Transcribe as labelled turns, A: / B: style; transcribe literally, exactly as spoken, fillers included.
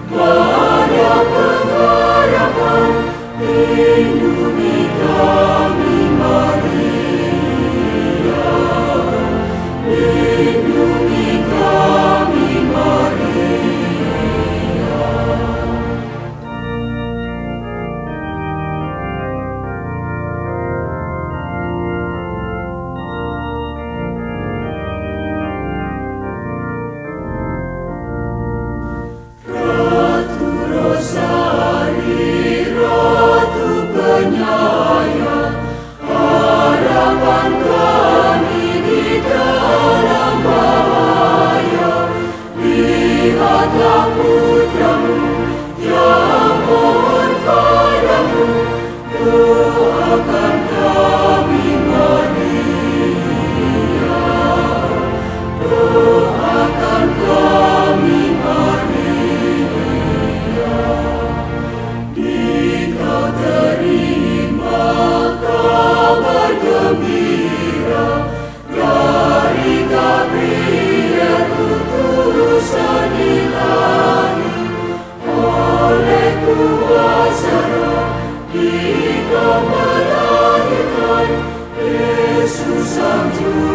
A: Pada pengharapan, lindungi kami Maria, lindungi kami Maria. Ratu Rosari, Ratu penyayang, harapan kami di dalam bahaya. Lihatlah putramu yang mohon padamu, doakan kami Maria, doakan kami Maria. Dikau terima kabar gembira dari Gabriel utusan ilahi, oleh kuasa Roh Dikau melahirkan Yesus Sang Juru